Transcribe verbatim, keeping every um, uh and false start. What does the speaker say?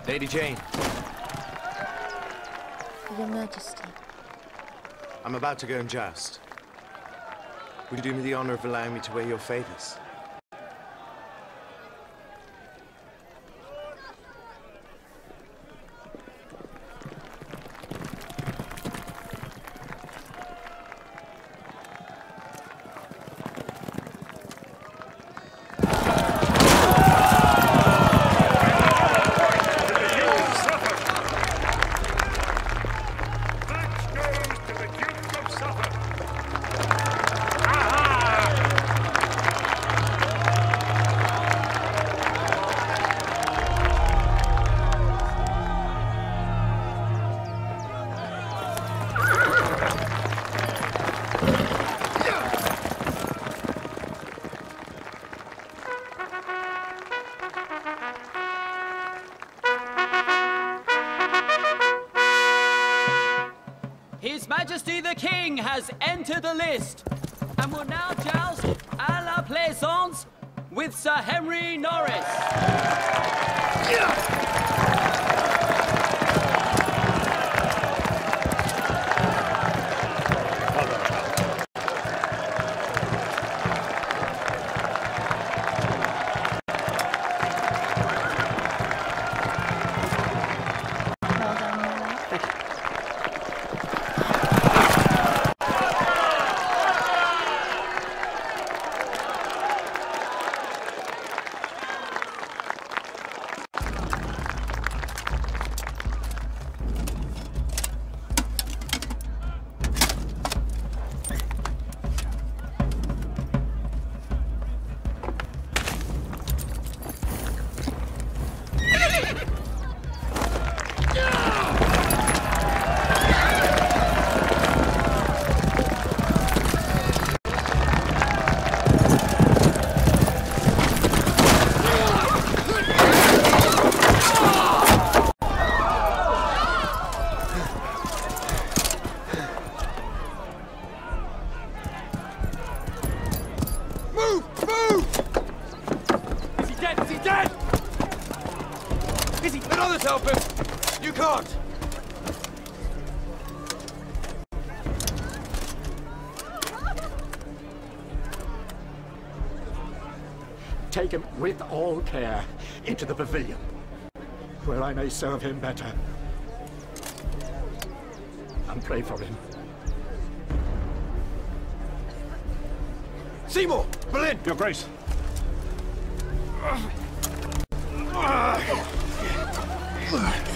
Lady Jane. Your Majesty. I'm about to go and joust. Will you do me the honor of allowing me to wear your favors? His Majesty the King has entered the list and will now joust à la plaisance with Sir Henry Norris. Help him! You can't! Take him with all care into the pavilion, where I may serve him better. And pray for him. Seymour! Boleyn! Your Grace. Ugh.